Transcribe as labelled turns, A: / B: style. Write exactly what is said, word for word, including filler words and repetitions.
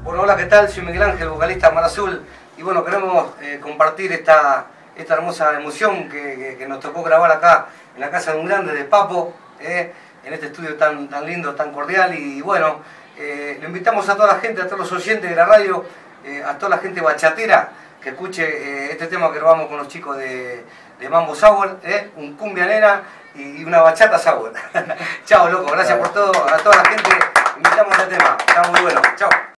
A: Bueno, hola, ¿qué tal? Soy Miguel Ángel, vocalista de Mar Azul, y bueno, queremos eh, compartir esta, esta hermosa emoción que, que, que nos tocó grabar acá en la casa de un grande, de Papo, eh, en este estudio tan, tan lindo, tan cordial, y bueno, eh, le invitamos a toda la gente, a todos los oyentes de la radio, eh, a toda la gente bachatera, que escuche eh, este tema que grabamos con los chicos de, de Mambo Sour, eh, un cumbia nena y una bachata sour. Chao, loco, gracias por todo, a toda la gente, invitamos a este tema, está muy bueno, chao.